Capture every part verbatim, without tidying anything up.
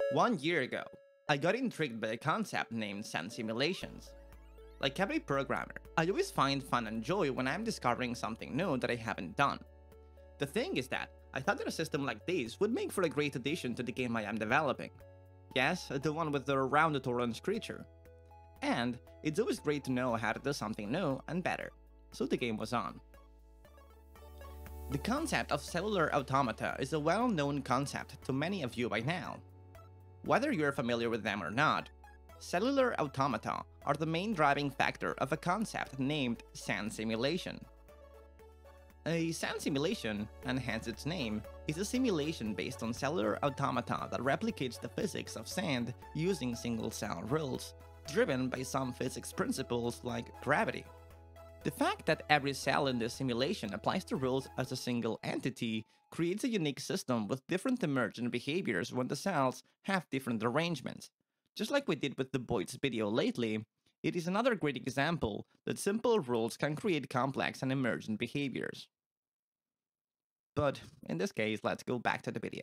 One year ago, I got intrigued by a concept named sand simulations. Like every programmer, I always find fun and joy when I'm discovering something new that I haven't done. The thing is that I thought that a system like this would make for a great addition to the game I am developing. Yes, the one with the rounded orange creature. And it's always great to know how to do something new and better. So the game was on. The concept of cellular automata is a well-known concept to many of you by now. Whether you're familiar with them or not, cellular automata are the main driving factor of a concept named sand simulation. A sand simulation, and hence its name, is a simulation based on cellular automata that replicates the physics of sand using single-cell rules, driven by some physics principles like gravity. The fact that every cell in this simulation applies the rules as a single entity creates a unique system with different emergent behaviors when the cells have different arrangements. Just like we did with the Boyd's video lately, it is another great example that simple rules can create complex and emergent behaviors. But in this case, let's go back to the video.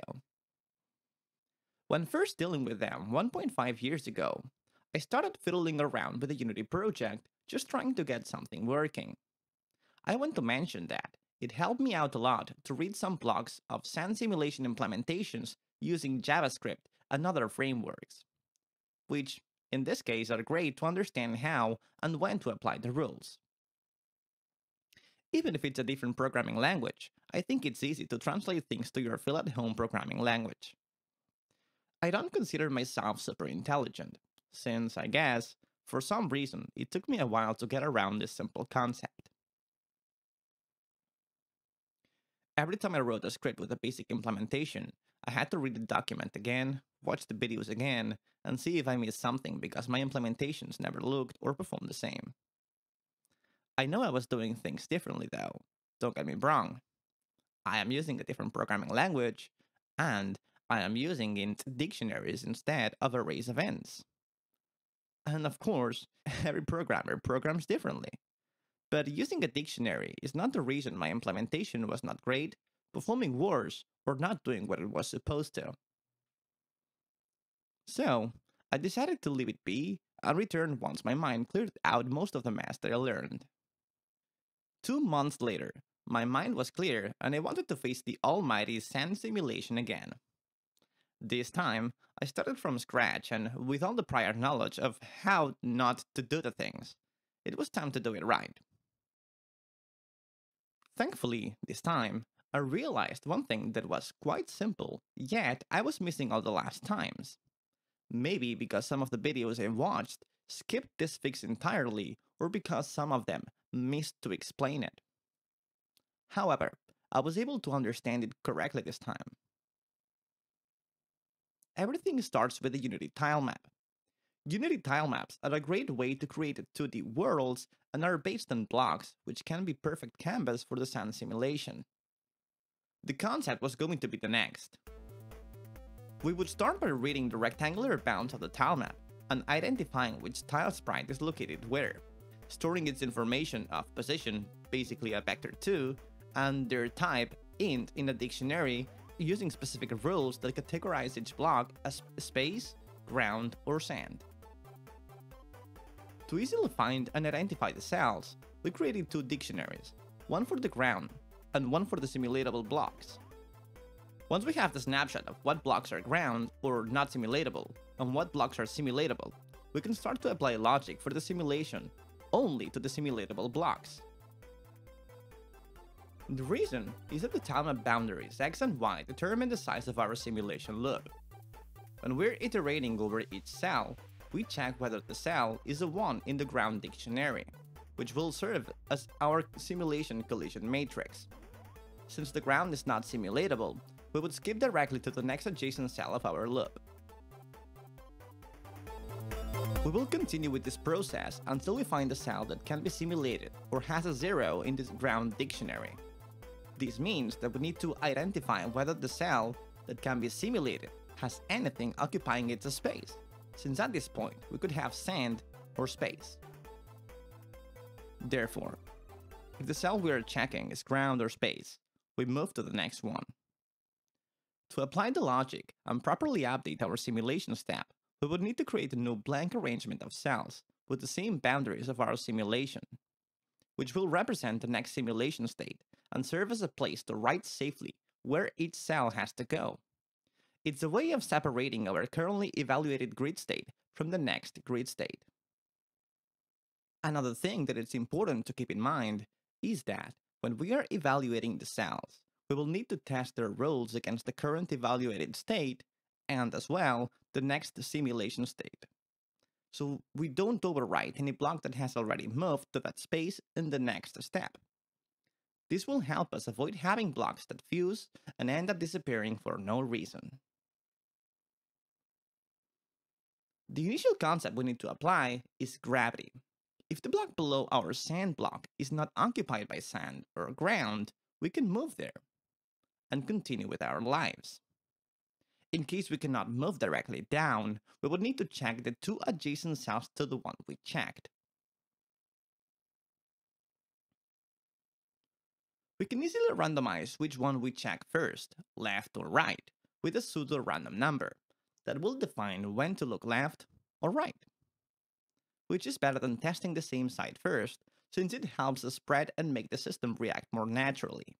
When first dealing with them one point five years ago, I started fiddling around with the Unity project, just trying to get something working. I want to mention that it helped me out a lot to read some blogs of sand simulation implementations using JavaScript and other frameworks, which in this case are great to understand how and when to apply the rules. Even if it's a different programming language, I think it's easy to translate things to your feel-at-home programming language. I don't consider myself super intelligent, since I guess, for some reason, it took me a while to get around this simple concept. Every time I wrote a script with a basic implementation, I had to read the document again, watch the videos again, and see if I missed something because my implementations never looked or performed the same. I know I was doing things differently though, don't get me wrong. I am using a different programming language, and I am using int dictionaries instead of arrays events. And of course, every programmer programs differently. But using a dictionary is not the reason my implementation was not great, performing worse, or not doing what it was supposed to. So, I decided to leave it be and return once my mind cleared out most of the mess that I learned. Two months later, my mind was clear and I wanted to face the almighty sand simulation again. This time, I started from scratch and with all the prior knowledge of how not to do the things. It was time to do it right. Thankfully, this time, I realized one thing that was quite simple, yet I was missing all the last times. Maybe because some of the videos I watched skipped this fix entirely, or because some of them missed to explain it. However, I was able to understand it correctly this time. Everything starts with the Unity Tilemap. Unity Tilemaps are a great way to create two D worlds and are based on blocks, which can be perfect canvas for the sand simulation. The concept was going to be the next. We would start by reading the rectangular bounds of the tilemap and identifying which tile sprite is located where, storing its information of position, basically a vector two, and their type, int, in a dictionary using specific rules that categorize each block as space, ground, or sand. To easily find and identify the cells, we created two dictionaries, one for the ground and one for the simulatable blocks. Once we have the snapshot of what blocks are ground or not simulatable and what blocks are simulatable, we can start to apply logic for the simulation only to the simulatable blocks. The reason is that the tilemap boundaries x and y determine the size of our simulation loop. When we're iterating over each cell, we check whether the cell is a one in the ground dictionary, which will serve as our simulation collision matrix. Since the ground is not simulatable, we would skip directly to the next adjacent cell of our loop. We will continue with this process until we find a cell that can be simulated or has a zero in this ground dictionary. This means that we need to identify whether the cell that can be simulated has anything occupying its space, since at this point we could have sand or space. Therefore, if the cell we are checking is ground or space, we move to the next one. To apply the logic and properly update our simulation step, we would need to create a new blank arrangement of cells with the same boundaries of our simulation, which will represent the next simulation state and serve as a place to write safely where each cell has to go. It's a way of separating our currently evaluated grid state from the next grid state. Another thing that it's important to keep in mind is that when we are evaluating the cells, we will need to test their roles against the current evaluated state and as well the next simulation state. So we don't overwrite any block that has already moved to that space in the next step. This will help us avoid having blocks that fuse and end up disappearing for no reason. The initial concept we need to apply is gravity. If the block below our sand block is not occupied by sand or ground, we can move there and continue with our lives. In case we cannot move directly down, we would need to check the two adjacent cells to the one we checked. We can easily randomize which one we check first, left or right, with a pseudo-random number that will define when to look left or right, which is better than testing the same side first, since it helps us spread and make the system react more naturally.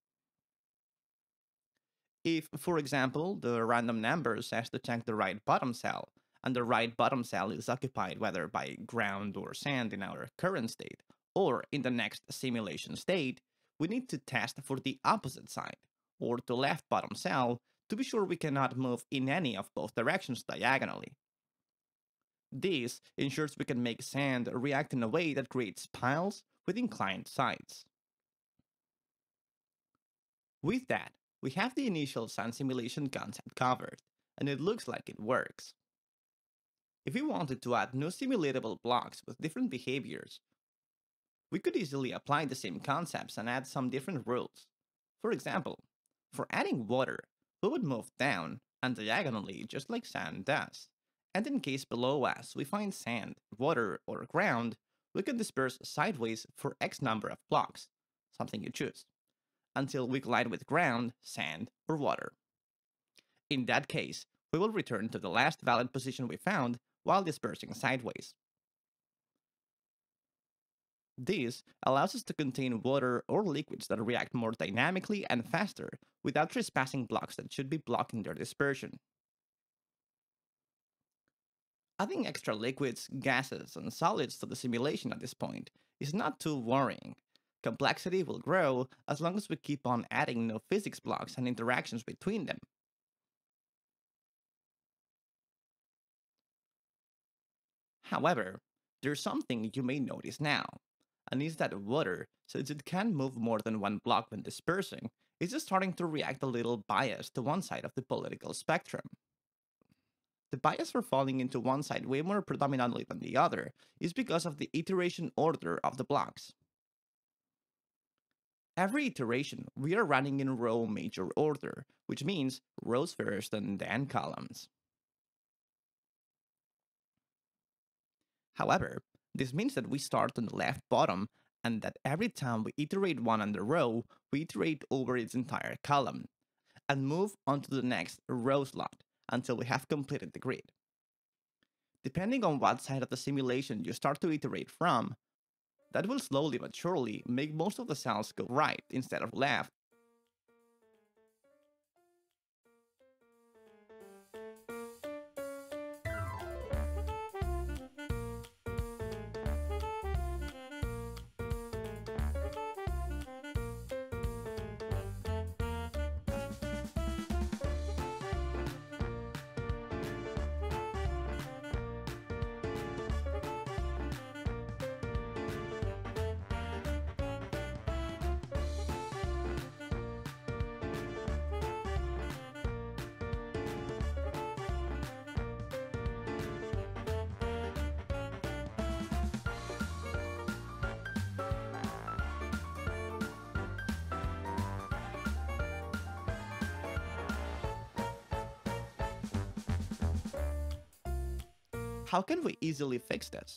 If, for example, the random number says to check the right bottom cell, and the right bottom cell is occupied whether by ground or sand in our current state, or in the next simulation state, we need to test for the opposite side, or the left bottom cell, to be sure we cannot move in any of both directions diagonally. This ensures we can make sand react in a way that creates piles with inclined sides. With that, we have the initial sand simulation concept covered, and it looks like it works. If we wanted to add new simulatable blocks with different behaviors, we could easily apply the same concepts and add some different rules. For example, for adding water, we would move down and diagonally just like sand does. And in case below us we find sand, water, or ground, we can disperse sideways for X number of blocks, something you choose, until we collide with ground, sand, or water. In that case, we will return to the last valid position we found while dispersing sideways. This allows us to contain water or liquids that react more dynamically and faster without trespassing blocks that should be blocking their dispersion. Adding extra liquids, gases, and solids to the simulation at this point is not too worrying. Complexity will grow as long as we keep on adding new physics blocks and interactions between them. However, there's something you may notice now, and is that water, since it can move more than one block when dispersing, is just starting to react a little biased to one side of the political spectrum. The bias for falling into one side way more predominantly than the other is because of the iteration order of the blocks. Every iteration, we are running in row major order, which means rows first and then columns. However, this means that we start on the left bottom and that every time we iterate one on the row, we iterate over its entire column and move on to the next row slot until we have completed the grid. Depending on what side of the simulation you start to iterate from, that will slowly but surely make most of the cells go right instead of left. How can we easily fix this?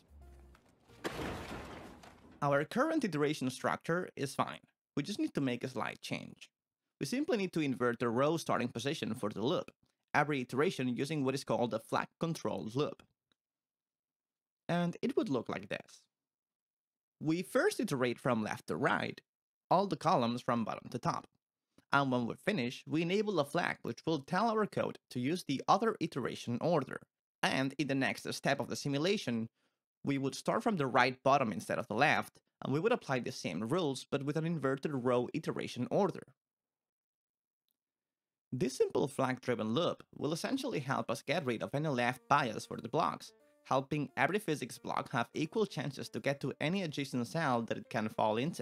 Our current iteration structure is fine. We just need to make a slight change. We simply need to invert the row starting position for the loop, every iteration using what is called a flag controlled loop. And it would look like this. We first iterate from left to right, all the columns from bottom to top. And when we're finished, we enable a flag which will tell our code to use the other iteration order. And in the next step of the simulation, we would start from the right bottom instead of the left, and we would apply the same rules but with an inverted row iteration order. This simple flag-driven loop will essentially help us get rid of any left bias for the blocks, helping every physics block have equal chances to get to any adjacent cell that it can fall into.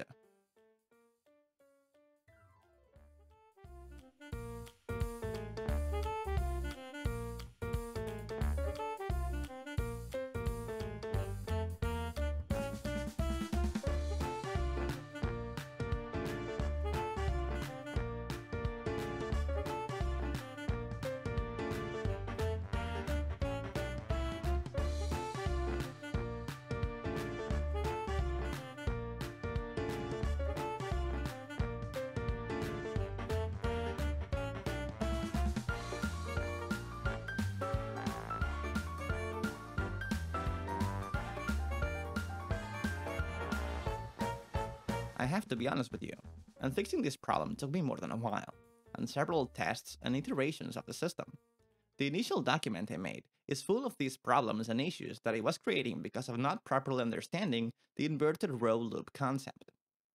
I have to be honest with you, and fixing this problem took me more than a while, and several tests and iterations of the system. The initial document I made is full of these problems and issues that I was creating because of not properly understanding the inverted row loop concept.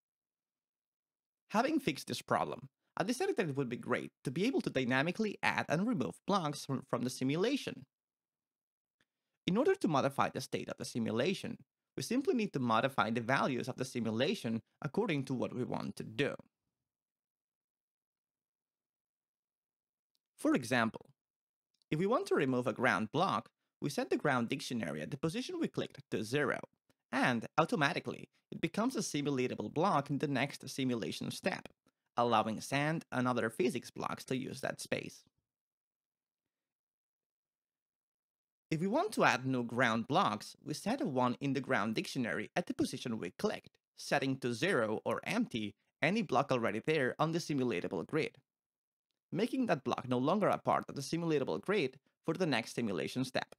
Having fixed this problem, I decided that it would be great to be able to dynamically add and remove blocks from, from the simulation. In order to modify the state of the simulation, we simply need to modify the values of the simulation according to what we want to do. For example, if we want to remove a ground block, we set the ground dictionary at the position we clicked to zero, and automatically it becomes a simulatable block in the next simulation step, allowing sand and other physics blocks to use that space. If we want to add new ground blocks, we set a one in the ground dictionary at the position we clicked, setting to zero or empty any block already there on the simulatable grid, making that block no longer a part of the simulatable grid for the next simulation step.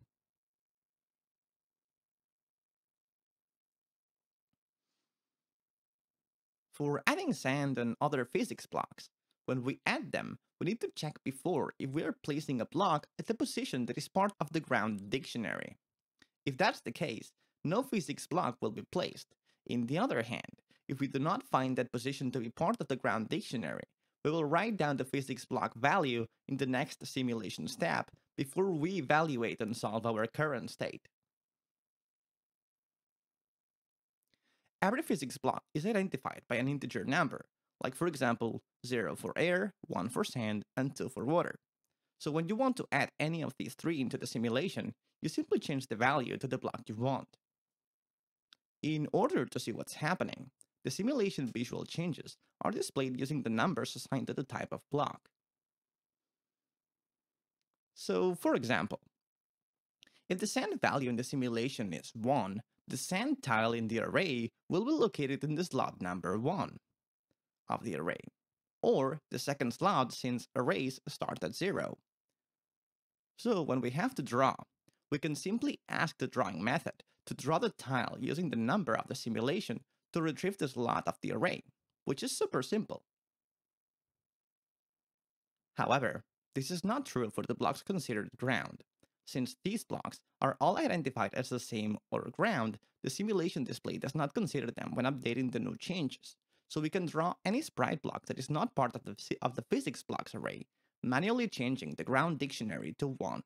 For adding sand and other physics blocks, when we add them, we need to check before if we are placing a block at the position that is part of the ground dictionary. If that's the case, no physics block will be placed. In the other hand, if we do not find that position to be part of the ground dictionary, we will write down the physics block value in the next simulation step before we evaluate and solve our current state. Every physics block is identified by an integer number, like for example, zero for air, one for sand, and two for water. So when you want to add any of these three into the simulation, you simply change the value to the block you want. In order to see what's happening, the simulation visual changes are displayed using the numbers assigned to the type of block. So, for example, if the sand value in the simulation is one, the sand tile in the array will be located in the slot number one of the array, or the second slot since arrays start at zero. So when we have to draw, we can simply ask the drawing method to draw the tile using the number of the simulation to retrieve the slot of the array, which is super simple. However, this is not true for the blocks considered ground. Since these blocks are all identified as the same or ground, the simulation display does not consider them when updating the new changes. So we can draw any sprite block that is not part of the, of the physics blocks array, manually changing the ground dictionary to one.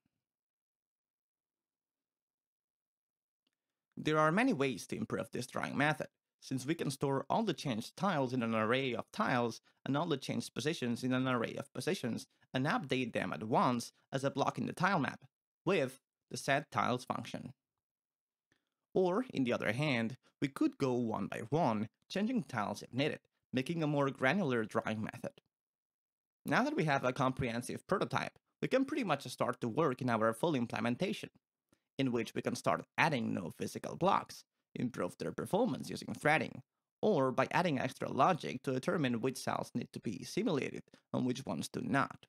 There are many ways to improve this drawing method, since we can store all the changed tiles in an array of tiles and all the changed positions in an array of positions and update them at once as a block in the tilemap with the setTiles function. Or, in the other hand, we could go one by one, changing tiles if needed, making a more granular drawing method. Now that we have a comprehensive prototype, we can pretty much start to work in our full implementation, in which we can start adding new physical blocks, improve their performance using threading, or by adding extra logic to determine which cells need to be simulated and which ones do not.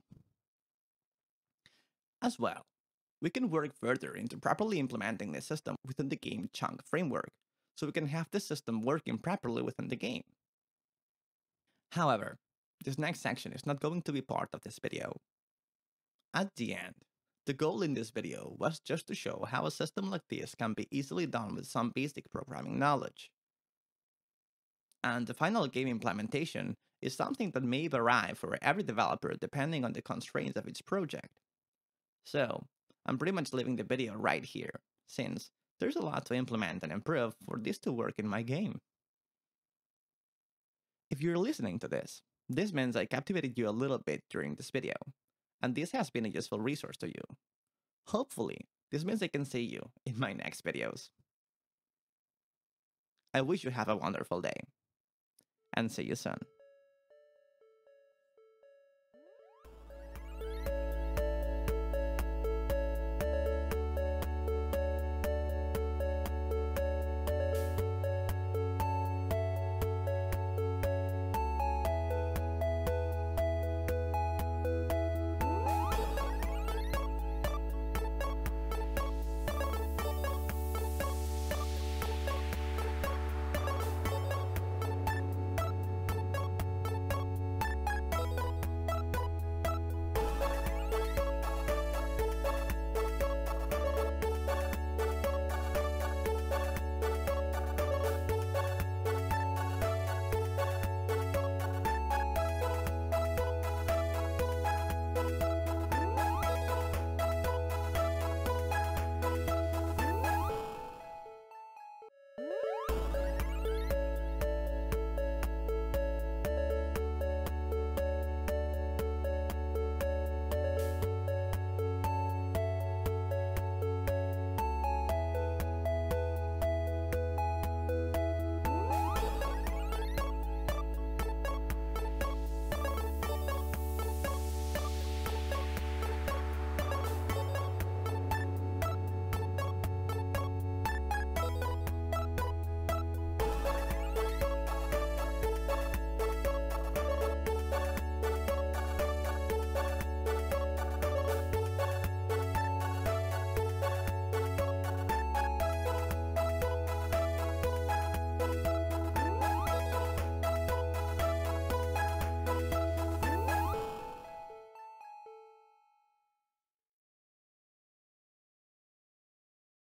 As well, we can work further into properly implementing the system within the game chunk framework, so we can have the system working properly within the game. However, this next section is not going to be part of this video. At the end, the goal in this video was just to show how a system like this can be easily done with some basic programming knowledge. And the final game implementation is something that may vary for every developer depending on the constraints of each project. So, I'm pretty much leaving the video right here, since there's a lot to implement and improve for this to work in my game. If you're listening to this, this means I captivated you a little bit during this video, and this has been a useful resource to you. Hopefully, this means I can see you in my next videos. I wish you have a wonderful day, and see you soon.